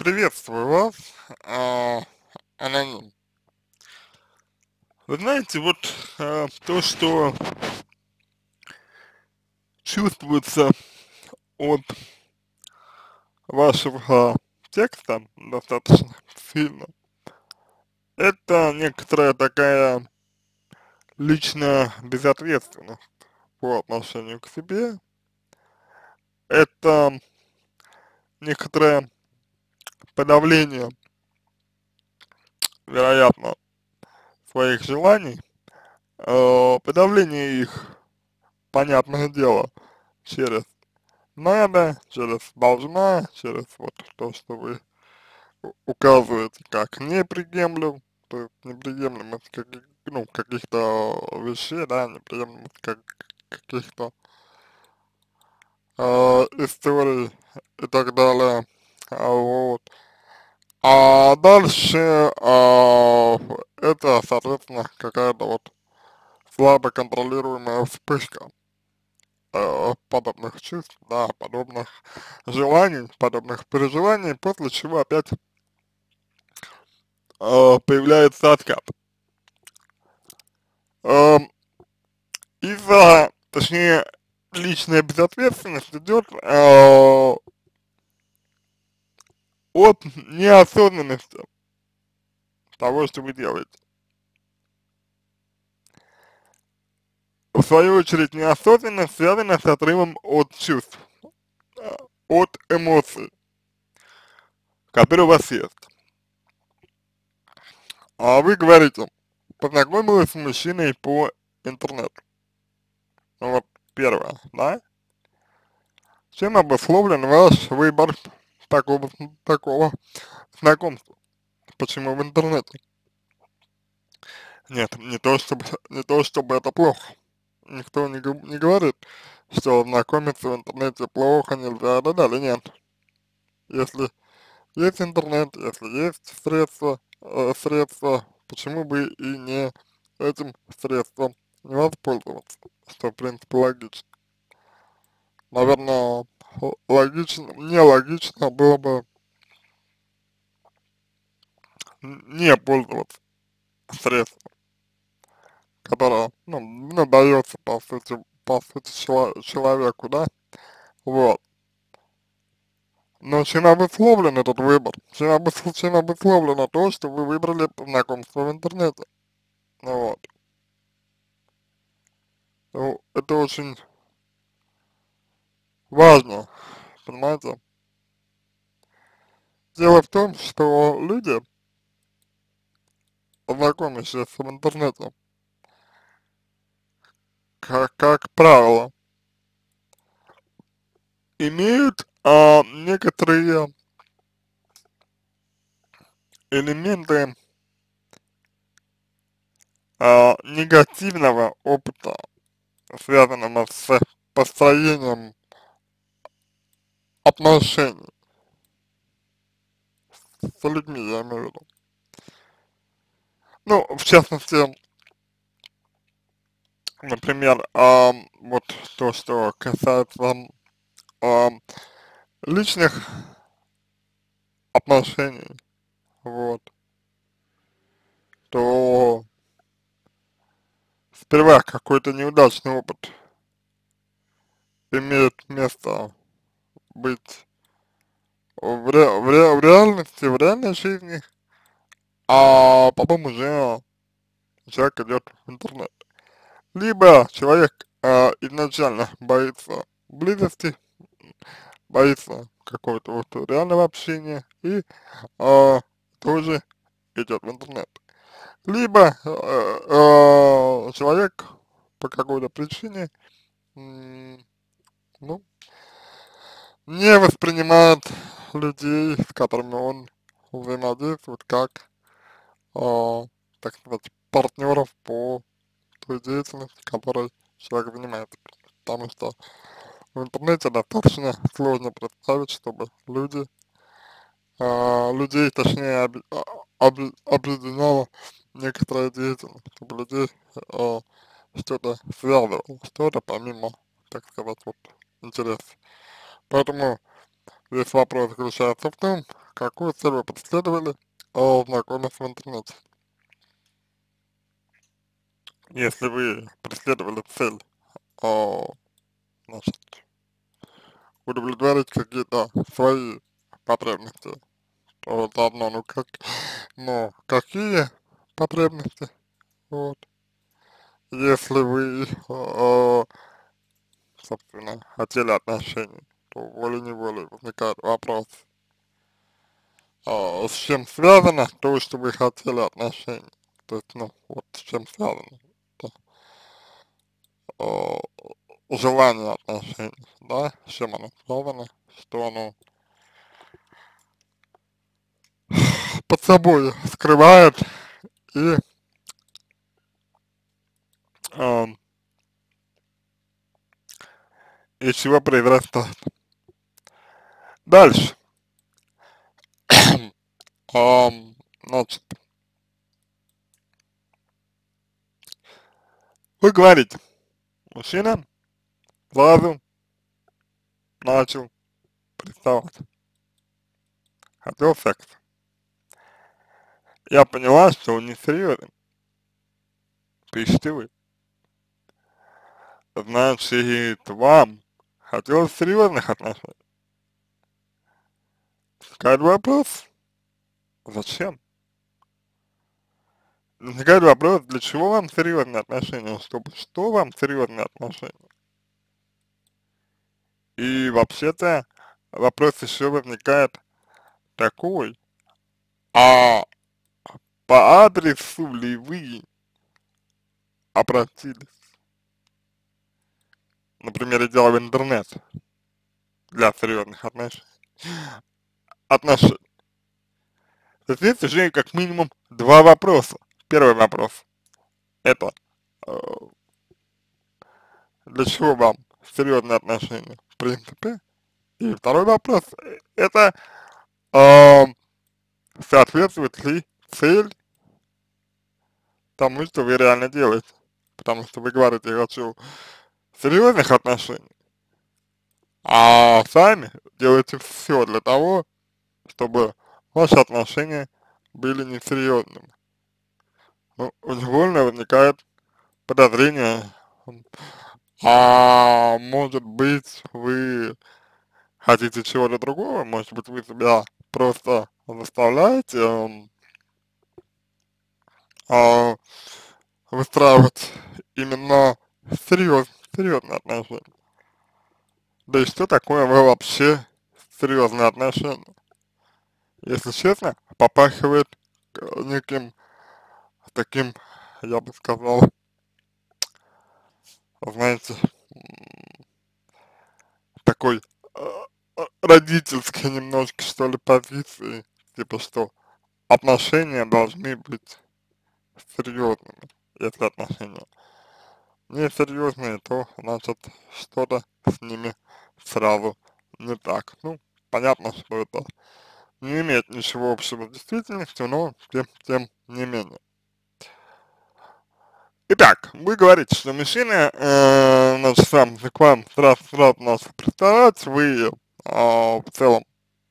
Приветствую вас, а, аноним. Вы знаете, вот то, что чувствуется от вашего текста достаточно сильно, это некоторая такая личная безответственность по отношению к себе, это некоторое подавление, вероятно, своих желаний, подавление их, понятное дело, через надо, через должна, через вот то, что вы указываете как неприемлем, то есть неприемлемость ну, каких-то вещей, да, неприемлемость каких-то историй и так далее. Вот. А дальше это, соответственно, какая-то вот слабо контролируемая вспышка подобных чувств, да, подобных желаний, подобных переживаний, после чего опять появляется откат. Эм, из-за, точнее, личная безответственность идет от неосознанности того, что вы делаете. В свою очередь, неосознанность связана с отрывом от чувств, э, от эмоций, которые у вас есть. А вы говорите, познакомилась с мужчиной по интернету. Ну вот первое, да? Чем обусловлен ваш выбор такого знакомства? Почему в интернете? Нет, не то чтобы это плохо. Никто не говорит, что знакомиться в интернете плохо, нельзя, да-да, или нет. Если есть интернет, если есть средства, почему бы и не этим средством не воспользоваться, что в принципе логично. Наверное, логично, нелогично было бы не пользоваться средством, которое, ну, дается по сути человеку, да, вот. Но чем обусловлен этот выбор? Чем обусловлено то, что вы выбрали знакомство в интернете? Ну вот. Ну, это очень важно, понимаете? Дело в том, что люди, знакомящиеся в интернете, как правило, имеют некоторые элементы негативного опыта, связанного с построением отношений с людьми, я имею в виду. Ну, в частности, например, вот то, что касается ам, личных отношений, вот, то сперва какой-то неудачный опыт имеет место быть в реальности, в реальной жизни, а потом уже человек идет в интернет. Либо человек изначально боится близости, боится какого-то вот реального общения и тоже идет в интернет. Либо человек по какой-то причине, ну, не воспринимает людей, с которыми он взаимодействует, как, так сказать, партнеров по той деятельности, которой человек занимается. Потому что в интернете достаточно сложно представить, чтобы людей, точнее, объединяла некоторая деятельность, чтобы людей что-то связывало, что-то помимо, так сказать, вот, интересов. Поэтому весь вопрос заключается в том, какую цель вы преследовали, знакомясь в интернете. Если вы преследовали цель, а, значит, удовлетворить какие-то свои потребности, то вот одно, ну, какие потребности, вот, если вы, собственно, хотели отношений, то волей-неволей возникает вопрос, с чем связано то, что вы хотели отношений, то есть, ну, вот с чем связано, это, а, желание отношений, да, с чем оно связано, что оно под собой скрывает и, ам, из чего произрастает. Дальше, значит, вы говорите, мужчина сразу начал приставать, хотел секс. Я поняла, что он несерьезен, пишите вы. Значит, вам хотелось серьезных отношений. Возникает вопрос, зачем? Возникает вопрос, для чего вам серьезные отношения, чтобы что вам серьезные отношения? И вообще-то вопрос еще возникает такой, а по адресу ли вы обратились? Например, идя в интернет для серьезных отношений. То есть здесь уже как минимум два вопроса. Первый вопрос, это э, для чего вам серьезные отношения в принципе? И второй вопрос, это э, соответствует ли цель тому, что вы реально делаете? Потому что вы говорите, я хочу серьезных отношений, а сами делаете все для того, чтобы ваши отношения были несерьезными. Ну, невольно возникает подозрение, а может быть вы хотите чего-то другого, может быть вы себя просто заставляете а, выстраивать именно серьезные отношения. Да и что такое вы вообще серьезные отношения? Если честно, попахивает неким таким, я бы сказал, знаете, такой родительской немножко, что ли, позиции, типа, что отношения должны быть серьезными. Если отношения несерьезные, то, значит, что-то с ними сразу не так. Ну, понятно, что это не имеет ничего общего с действительностью, но тем не менее. Итак, вы говорите, что мужчина, значит, сам к вам сразу начал приставать, вы в целом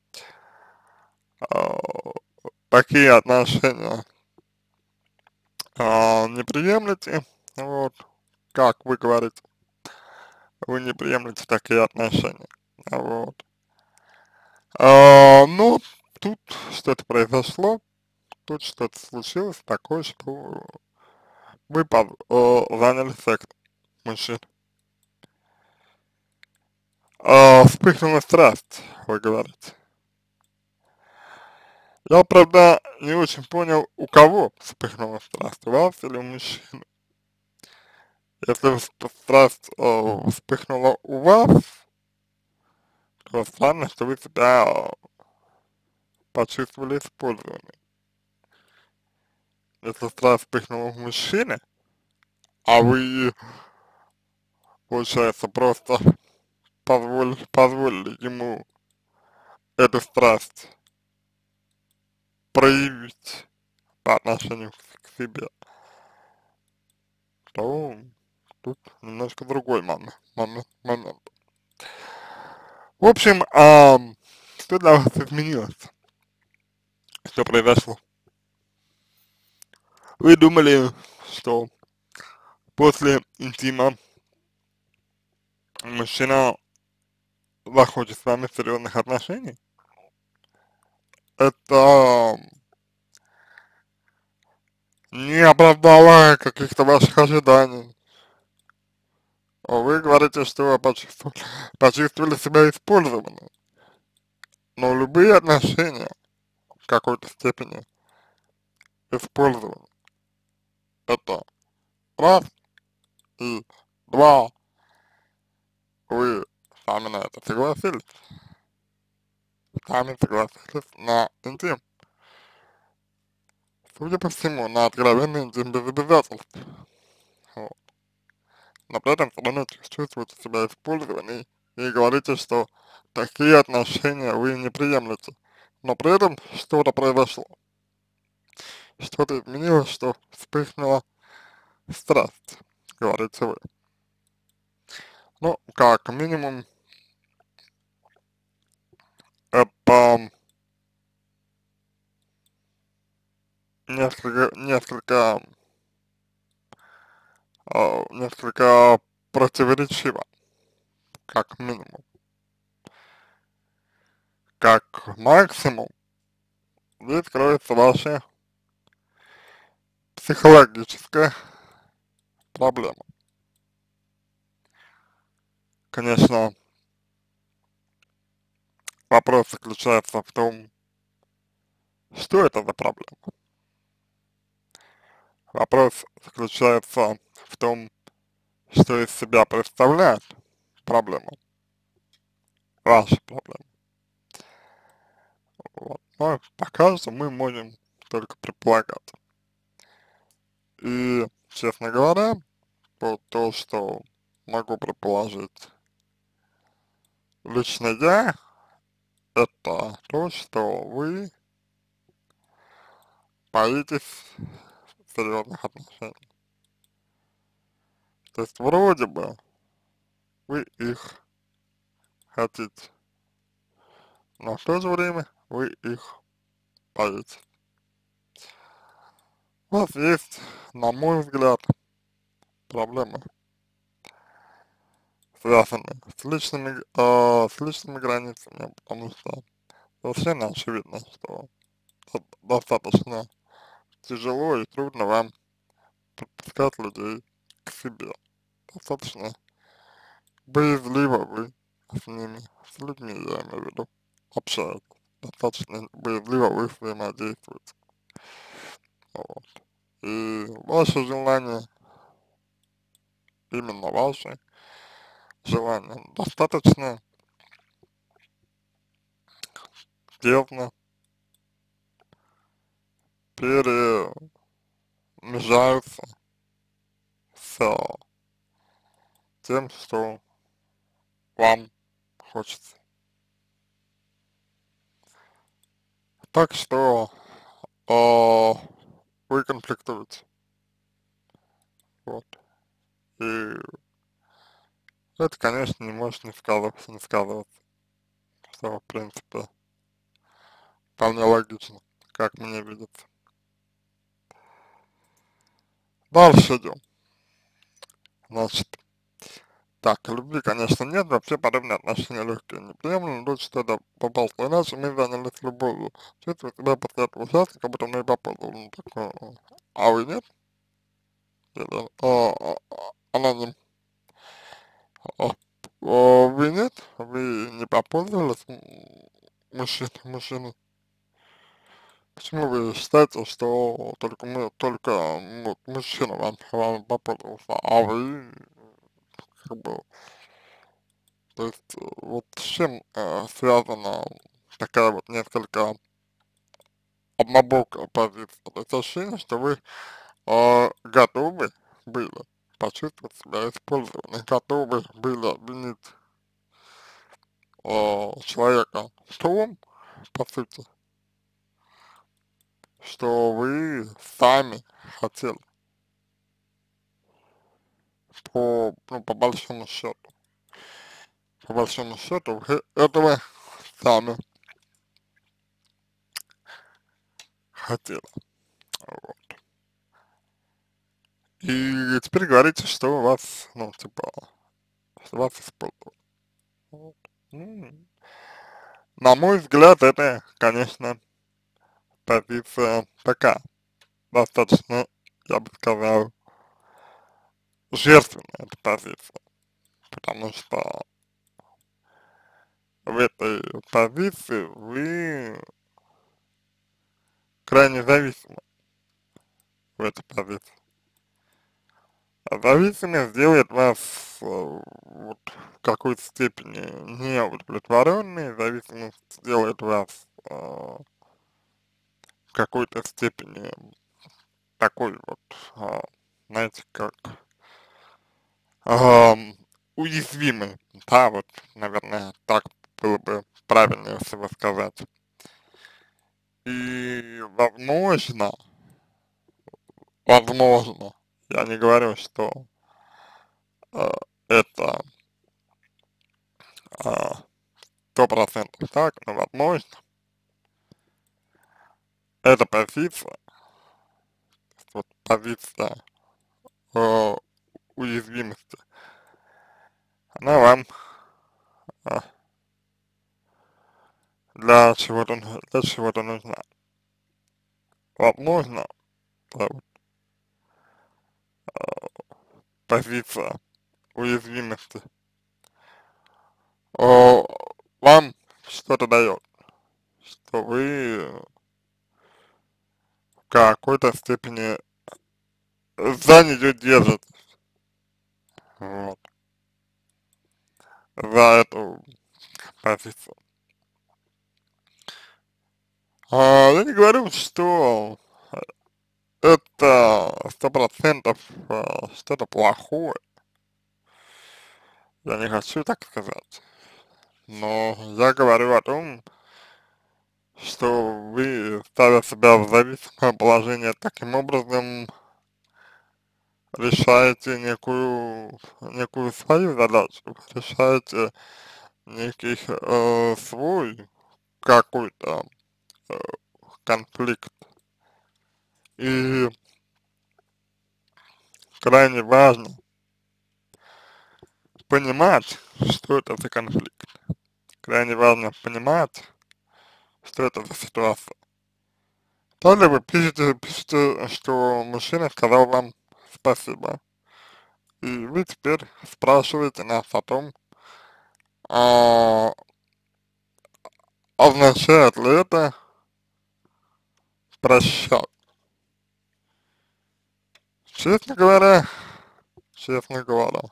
а, такие отношения не приемлете, вот, как вы говорите, вы не приемлете такие отношения, вот. Ну, тут что-то произошло, тут что-то случилось такое, что вы заняли сектор мужчин. Вспыхнула страсть, вы говорите. Я, правда, не очень понял, у кого вспыхнула страсть, у вас или у мужчины. Если страсть вспыхнула у вас, то странно, что вы себя почувствовали использованной. Если страсть вспыхнула у мужчины, а вы, получается, просто позволили ему эту страсть проявить по отношению к себе, то тут немножко другой момент. В общем, что для вас изменилось? что произошло. Вы думали, что после интима мужчина захочет с вами серьезных отношений? Это не оправдало каких-то ваших ожиданий. Вы говорите, что вы почувствовали себя использованным. Но любые отношения в какой-то степени использованы. Это раз, и два, вы сами на это согласились. Сами согласились на интим. Судя по всему, на откровенный интим без обязательств. Вот. Но при этом все равно чувствуете себя использованной и говорите, что такие отношения вы не приемлете. Но при этом что-то произошло, что-то изменилось, что вспыхнула страсть, говорите вы. Ну, как минимум, это несколько противоречиво, как минимум. Как максимум, здесь кроется ваша психологическая проблема. Конечно, вопрос заключается в том, что это за проблема. Вопрос заключается в том, что из себя представляет проблема, ваша проблема. Вот. Но пока что мы можем только предполагать. И, честно говоря, вот то, что могу предположить лично я, это то, что вы боитесь серьезных отношений. То есть вроде бы вы их хотите, но в то же время вы их боитесь. У вас есть, на мой взгляд, проблемы, связанные с личными границами, потому что совершенно очевидно, что достаточно тяжело и трудно вам подпускать людей к себе. Достаточно боязливо вы с ними, с людьми, я имею в виду, общаетесь. Достаточно боязливо вы взаимодействуете. Вот. И ваше желание, именно ваше желание, достаточно тесно перемежаются с тем, что вам хочется. Так что э, вы конфликтуете. Вот. И это, конечно, не может не сказываться, что, в принципе, вполне логично, как мне видится. Дальше идем. Значит, так, любви, конечно, нет, вообще подобные отношения легкие, неприемлемы, лучше тогда попался, иначе мы занялись любовью. Чувствую себя после этого ужасно, как будто мной попробовал. Ну, так, а вы нет? Или, аноним. А, вы нет? Вы не попользовались мужчиной? Почему вы считаете, что только вот, мужчина вам попользовался, а вы, как бы, то есть, вот с чем связана такая вот несколько однобокая позиция? То есть ощущение, что вы готовы были почувствовать себя использованной, готовы были обвинить человека в том, по сути, что вы сами хотели, по большому счету. По большому счету, вы этого сами хотели. Вот. И теперь говорите, что у вас, ну, типа, что вас использовали. Вот. Ну, на мой взгляд, это, конечно, позиция такая, достаточно, я бы сказал, жертвенная эта позиция, потому что в этой позиции вы крайне зависимы в этой позиции. А зависимость делает вас вот в какой-то степени неудовлетворенной, зависимость делает вас в какой-то степени такой вот, знаете, как ам, уязвимый, да, вот, наверное, так было бы правильнее всего сказать. И возможно, я не говорю, что э, это 100% так, но возможно, эта позиция, вот позиция э, уязвимости, она вам э, для чего-то нужна. Возможно, да, вот, позиция уязвимости э, вам что-то дает, что вы в какой-то степени за нее держитесь, вот, за эту позицию. Я не говорю, что это 100% что-то плохое, я не хочу так сказать, но я говорю о том, что вы, ставя себя в зависимое положение, таким образом решаете некую свою задачу, решаете некий свой какой-то э, конфликт. И крайне важно понимать, что это за конфликт. Крайне важно понимать, что это за ситуация. Далее вы пишете, что мужчина сказал вам спасибо. И вы теперь спрашиваете нас о том, а, означает ли это прощать. Честно говоря, честно говоря,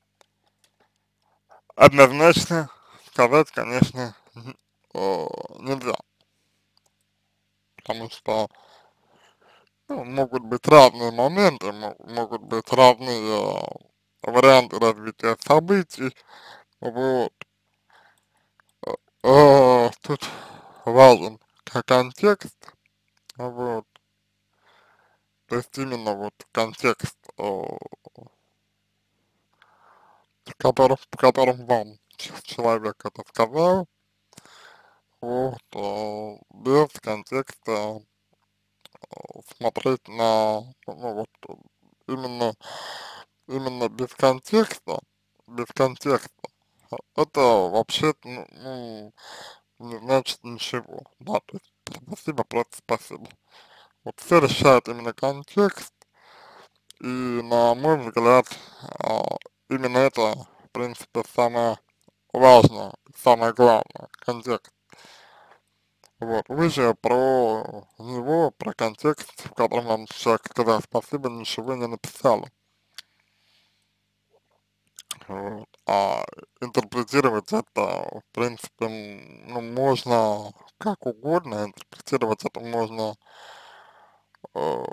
однозначно сказать, конечно, нельзя, потому что ну, могут быть разные моменты, могут быть разные варианты развития событий, вот. Тут важен контекст, вот, то есть именно вот контекст, в котором вам человек это сказал, вот, без контекста смотреть на, ну вот, именно, именно без контекста, это вообще, не значит ничего, да, то есть спасибо, просто спасибо. Вот все решает именно контекст, и на мой взгляд, именно это, в принципе, самое важное, самое главное, контекст. Вот, вы же про него, про контекст, в котором вам человек сказал спасибо, ничего не написали. Вот. А интерпретировать это, в принципе, ну, можно как угодно, интерпретировать это можно э,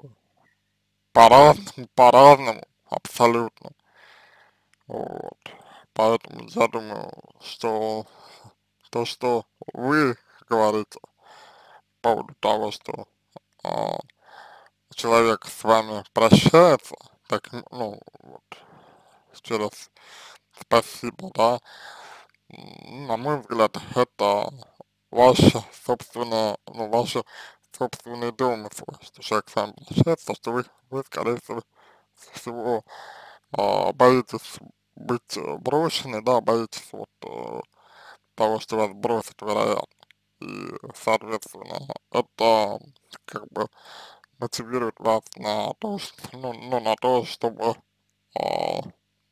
по-разному, абсолютно. Вот. Поэтому я думаю, что то, что вы говорите по поводу того, что а, человек с вами прощается, так, ну, вот, еще раз спасибо, да, на мой взгляд, это ваше собственное, ну, ваше собственные домыслы, что человек с вами прощается, что вы скорее всего, боитесь быть брошены, да, боитесь вот того, что вас бросят, вероятно. И, соответственно, это как бы мотивирует вас на то, что, ну, на то, чтобы а,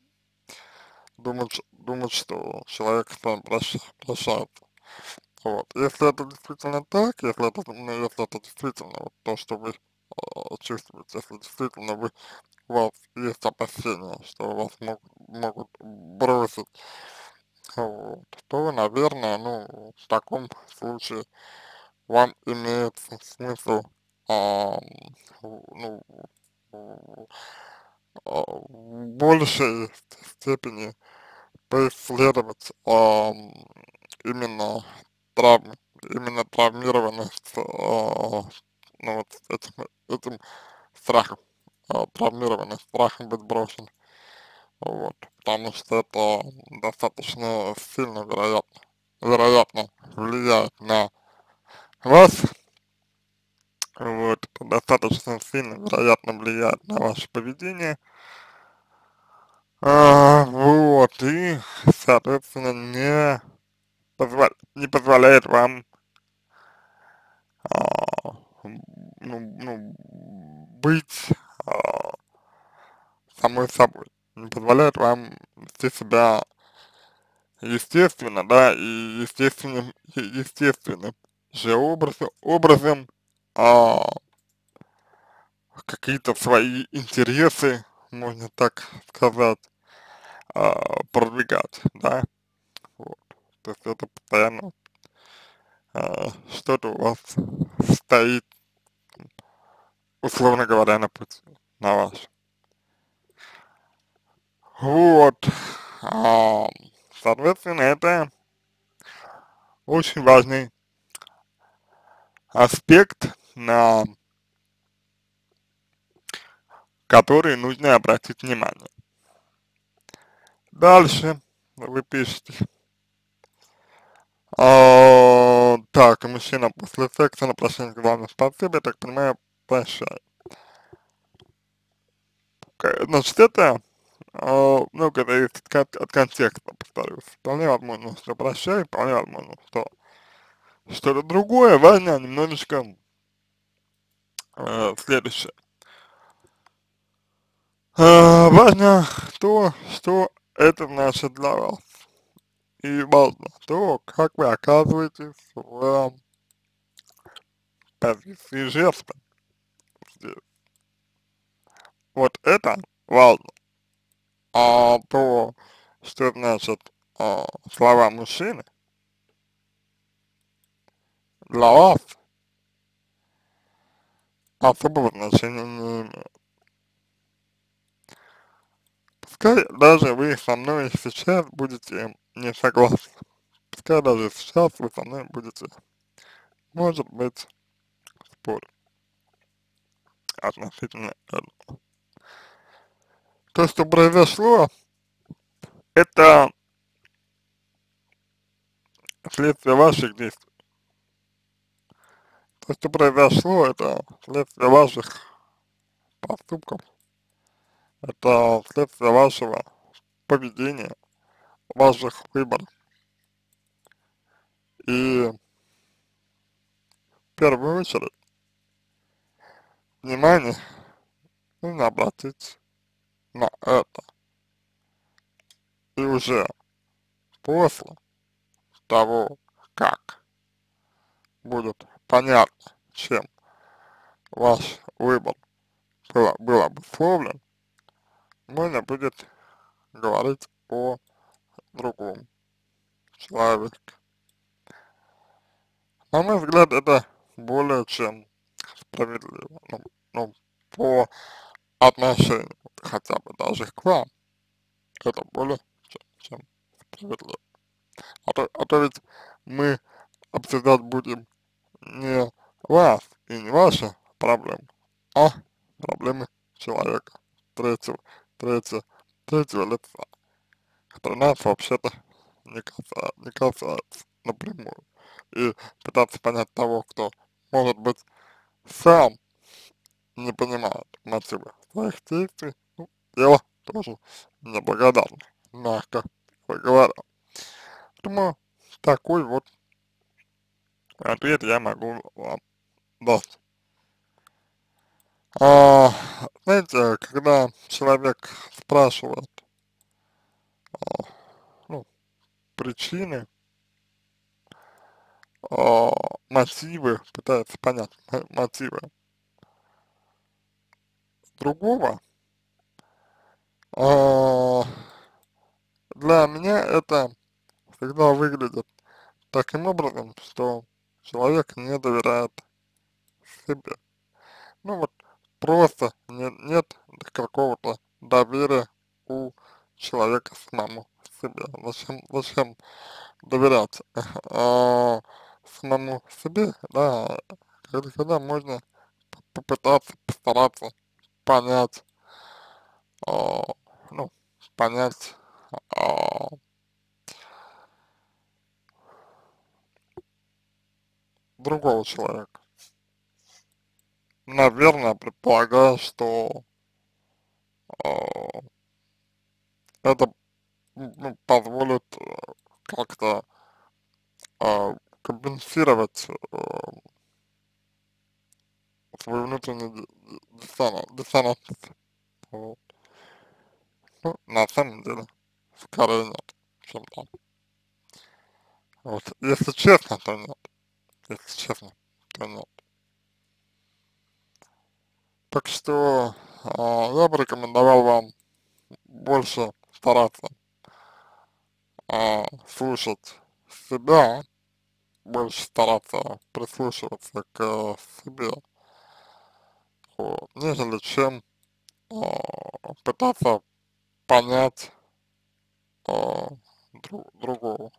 думать, что человек с вами прощается. Вот. Если это действительно так, если это, ну, если это действительно вот то, что вы чувствуете, если действительно у вас есть опасения, что вас могут бросить, вот, то, наверное, ну, в таком случае вам имеет смысл, ам, ну, в большей степени поисследовать именно травмы, именно травмированность, ну, вот этим страхом, травмированность, страхом быть брошен, вот, потому что это достаточно сильно, вероятно влияет на вас, вот, это достаточно сильно, вероятно, влияет на ваше поведение, вот, и, соответственно, не позволяет вам, а, ну, быть, а, самой собой, не позволяет вам вести себя естественно, да, и естественным же образом, а, какие-то свои интересы, можно так сказать, продвигать, да, вот. То есть это постоянно что-то у вас стоит, условно говоря, на пути, на ваш. Вот, а, соответственно, это очень важный аспект, на который нужно обратить внимание. Дальше вы пишете. Так, мужчина после секса на прощание главное спасибо, я так понимаю, прощай. Значит, это, ну, когда есть от контекста, повторюсь, вполне возможно, что прощай, вполне возможно, что что-то другое, важно немножечко следующее. Важно то, что это значит для вас. И важно то, как вы оказываетесь в позиции жертвы здесь. Вот это важно. А то, что значит слова мужчины, для вас особого значения не имеет. Пускай даже вы со мной сейчас будете не согласны. Пускай даже сейчас вы со мной будете, может быть, спорить относительно этого. То, что произошло, это следствие ваших действий. То, что произошло, это следствие ваших поступков, это следствие вашего поведения, ваших выборов. И в первую очередь внимание нужно обратить на это. И уже после того, как будет понятно, чем ваш выбор был обусловлен, можно будет говорить о другом человеке. На мой взгляд, это более чем справедливо. Ну, по отношению хотя бы даже к вам, это более чем справедливо. А то ведь мы обсуждать будем не вас и не ваши проблемы, а проблемы человека, третьего, третьего, третьего лица, который нас вообще-то не касается напрямую. И пытаться понять того, кто может быть сам не понимает мотивы своих действий, ну, дело тоже неблагодарное, мягко говоря. Поэтому такой вот ответ я могу вам дать. А, знаете, когда человек спрашивает, а, ну, причины, а, мотивы, пытается понять мотивы другого, а, для меня это всегда выглядит таким образом, что человек не доверяет себе. Ну вот просто нет какого-то доверия у человека самому себе. Зачем доверять самому себе, да, когда можно попытаться, постараться понять, а, ну, понять а, другого человека. Наверное, предполагаю, что а, это ну, позволит как-то компенсировать свой внутренний диссонанс. Вот. Ну, на самом деле, скорее нет, чем да. Вот. Если честно, то нет. Если честно, то нет. Так что я бы рекомендовал вам больше стараться слушать себя, больше стараться прислушиваться к себе, вот, нежели чем пытаться понять другого.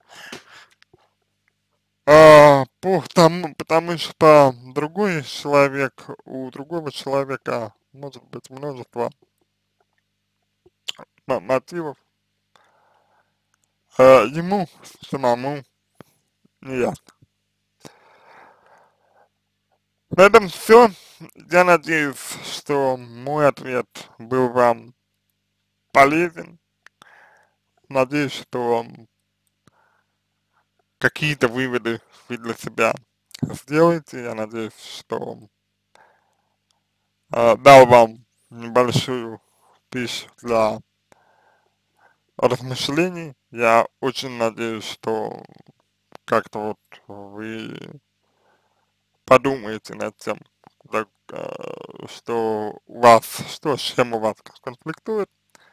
Потому что другой человек, у другого человека может быть множество мотивов, ему самому не ясно. На этом все. Я надеюсь, что мой ответ был вам полезен. Надеюсь, что какие-то выводы вы для себя сделаете. Я надеюсь, что дал вам небольшую пищу для размышлений. Я очень надеюсь, что как-то вот вы подумаете над тем, так, что у вас, что с чем у вас конфликтует.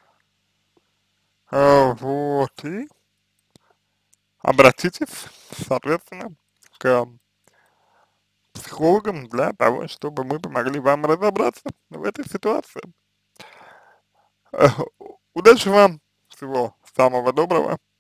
Вот, и обратитесь, соответственно, к психологам для того, чтобы мы помогли вам разобраться в этой ситуации. Э, Удачи вам, всего самого доброго.